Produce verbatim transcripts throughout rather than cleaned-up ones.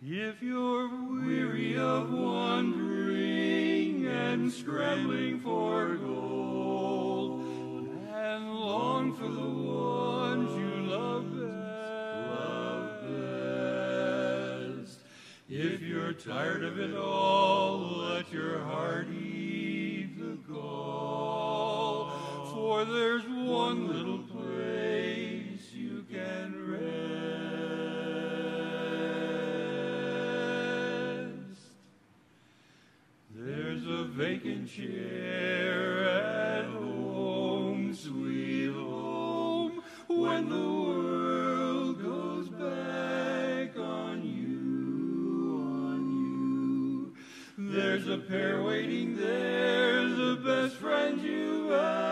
If you're weary of wandering and scrambling for gold, and long for the ones you love best, love best. If you're tired of it all, let your heart eat the gall, for there's one little place you can rest. There's a vacant chair at home, sweet home, when the world goes back on you, on you. There's a pair waiting there, the best friends you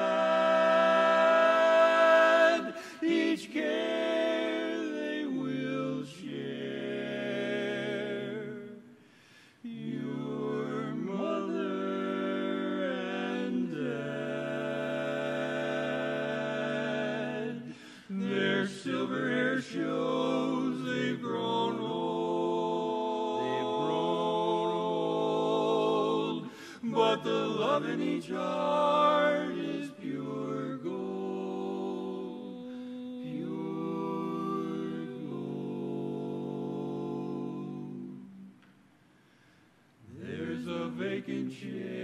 had. Each care they will share. Your mother and dad. Their silver hair shows they've grown old. They've grown old. But the love in each heart is pure gold. Pure gold. There's a vacant chair